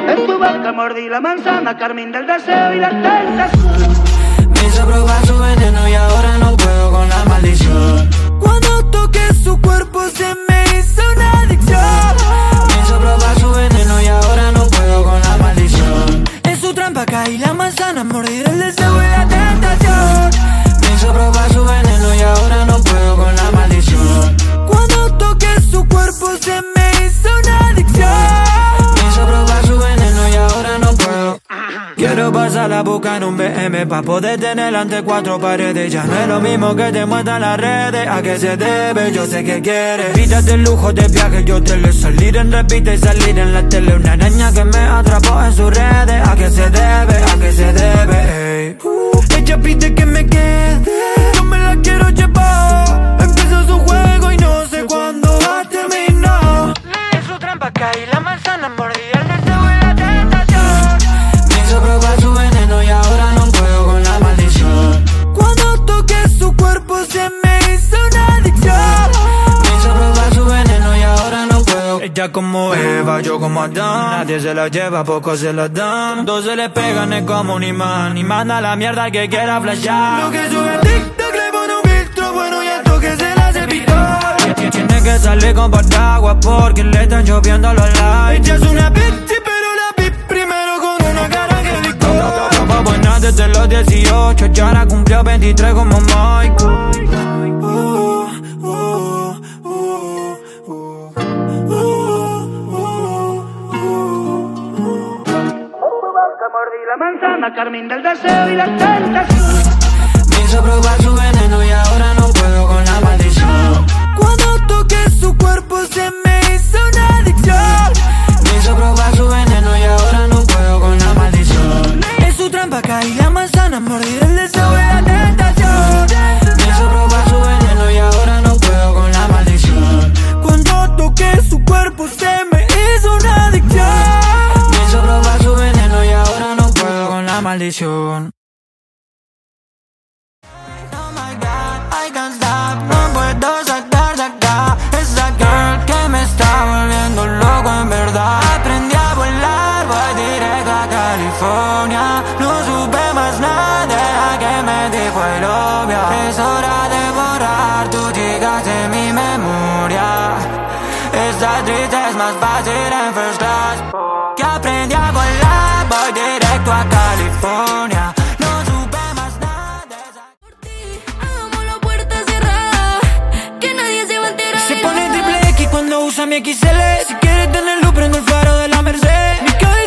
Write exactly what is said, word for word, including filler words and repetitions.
En tu boca mordí la manzana, carmín del deseo y la tentación. Me hizo probar su veneno y ahora no puedo con la maldición. Cuando toqué su cuerpo se me hizo una adicción. Me hizo probar su veneno y ahora no puedo con la maldición. En su trampa caí la manzana, mordir el deseo y la tentación. Me hizo probar su veneno y ahora no puedo con la maldición. Cuando toqué su cuerpo se me hizo una adicción. Me hizo probar su veneno y ahora no puedo. Quiero pasar la boca en un B M pa' poder tener ante cuatro paredes. Ya no es lo mismo que te muestran las redes. ¿A qué se debe? Yo sé que quieres. Quítate el lujo de viaje, yo te lo salir en repite y salir en la tele. Una araña que me atrapó en sus redes. ¿A qué se debe? ¿A qué se debe? Ey. Uh, ella pide que me quede, yo me la quiero llevar. Empezó su juego y no sé cuándo va a terminar. En su trampa caí la manzana, mordí el deseo y la tentación. Me hizo probar su veneno y ahora no puedo con la maldición. Cuando toqué su cuerpo se me hizo una adicción. Me hizo probar su veneno y ahora no puedo. Ella como Eva, yo como Adán. Nadie se la lleva, pocos se la dan. Dos se le pegan, es como un imán. Y manda la mierda al que quiera flashear. Lo que sube a TikTok le pone un filtro bueno y al toque se la hace picar. Tiene que salir con paraguas porque le están lloviendo los likes. Ella es una bitch, pero la vi primero con una cara que licor. Estaba buena desde los dieciocho, ya ahora cumplió veintitrés como Mike. Uh, uh, uh, uh, uh, Mordí la manzana, carmín del deseo y la tentación. Me hizo probar su veneno y ahora no puedo con la maldición. Cuando toqué su cuerpo se me hizo una adicción. Me hizo probar su veneno y ahora no puedo con la maldición. En su trampa caí la manzana, mordir el deseo y la tentación. Me hizo probar su veneno y ahora no puedo con la maldición. Cuando toqué su cuerpo se me hizo una adicción. Me hizo probar su veneno y ahora no puedo con la maldición. Oh my God, I can't stop, no puedo sacar de acá. Esa girl que me está volviendo loco en verdad. Aprendí a volar, voy directo a California. No supe más nada de que me dijo el obvio. Es hora de borrar, tú llegas en mi memoria. Esta triste es más fácil en first class. Que aprendí a volar, voy directo a California. No supe más nada de esa. Por ti, hagamos la puerta cerrada, que nadie se va a enterar. Se pone triple X cuando usa mi X L. Si quieres tenerlo, prendo el faro de la Merced. Mi cabeza